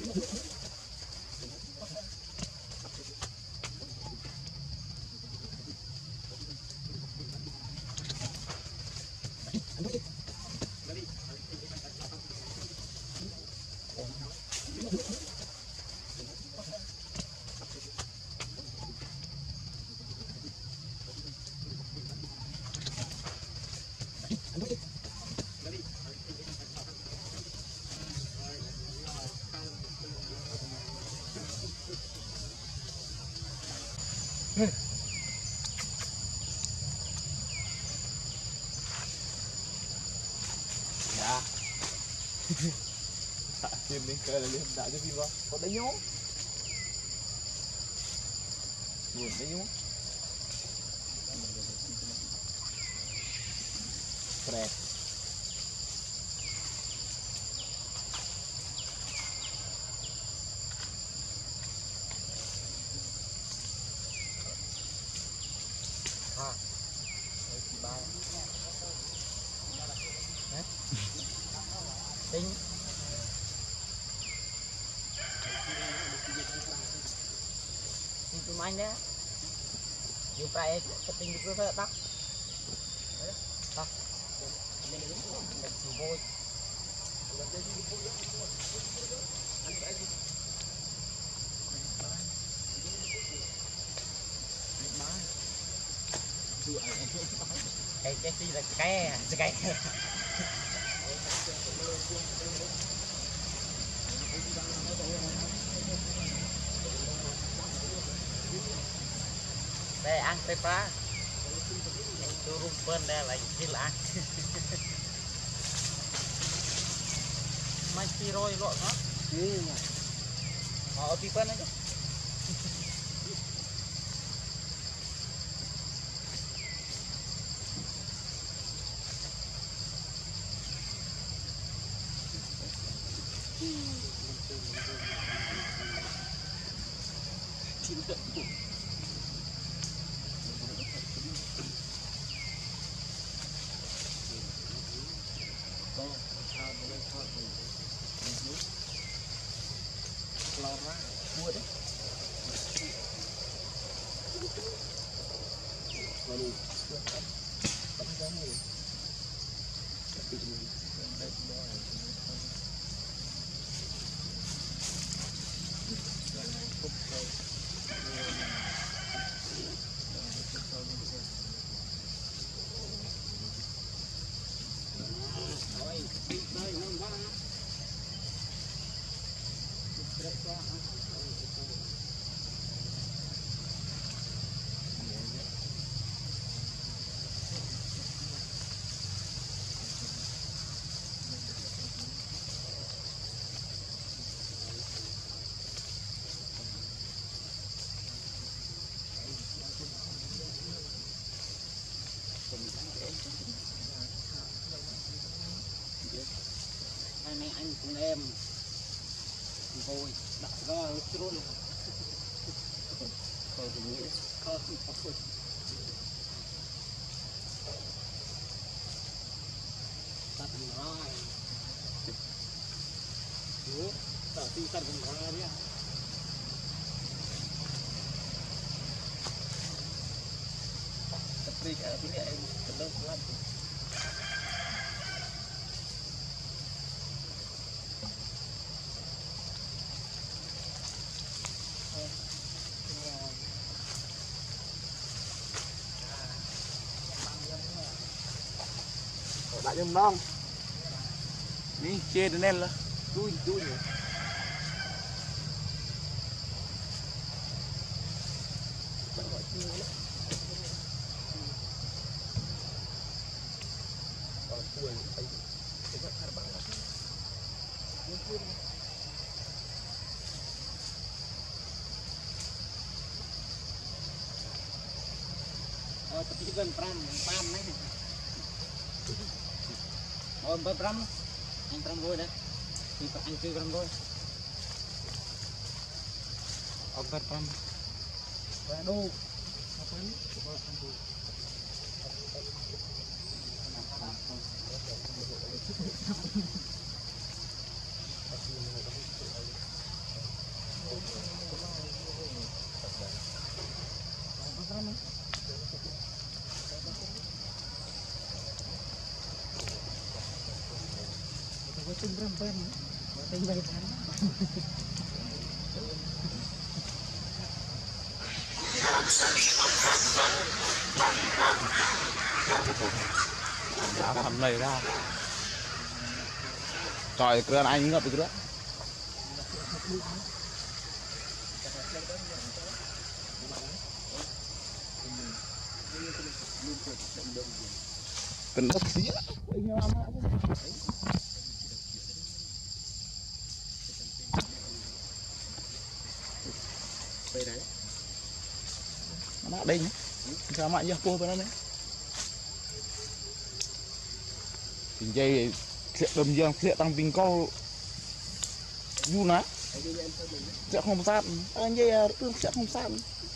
Dạ. Tìm lên cơ là lên đã cho gì không? Có đấy nhố. Buồn đấy nhố. Đẹp. À. Đây thì ba. Đấy. Tính. Tính tụi anh đấy. Nhiều cái tính được rất là đắt. Đắt. Đẹp vui. Cái gì là cái đây ăn tép phá tôi rung bên đây là gì là mai chi rồi lọ nó họ tí bên đấy chứ mua đấy. Này anh cùng em vui đặt ra luôn thôi thì nghĩ thôi tắt rồi đúng tao tin tắt cũng ra nhá tapi cái này em belum lắm đại nhầm non đi chê đến nên là chui nữa tapi juga pram nih. Oh, pram. Yang pram boy dah. Ini perang cuy pram boy. Oh, pram. Aduh. Apa ini? bên tinh về thắng đã thầm này ra trời cơn anh ngập được đó cần đất xía nó đây nhé sao mà giờ cua bên đó đấy thì dây sẽ đâm dương sẽ tăng tình câu Jonna sẽ không sát anh dây sẽ không sát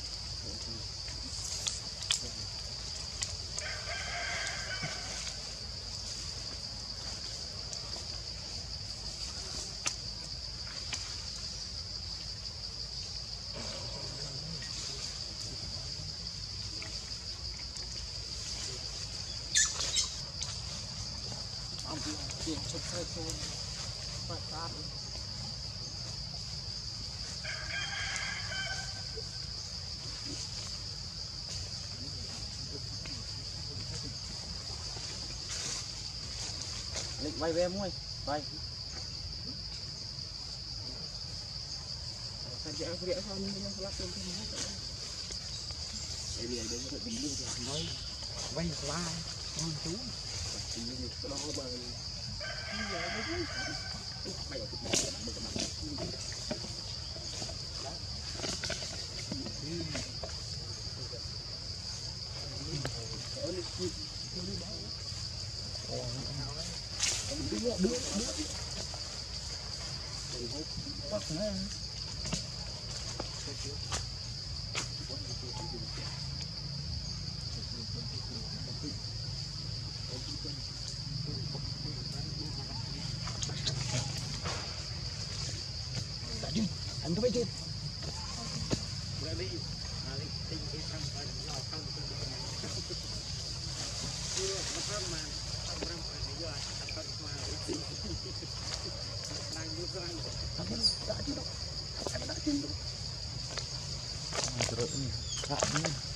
tiền chụp hơi thôi phải sát lịch bay về muôi bay phải dễ không nhưng nó lắp lên thêm hết rồi đây bây giờ đến cái bình lưu thì nói vay qua con chú thì như cái đó mà anh có biết chưa? Đã chứ đâu, đã chứ đâu.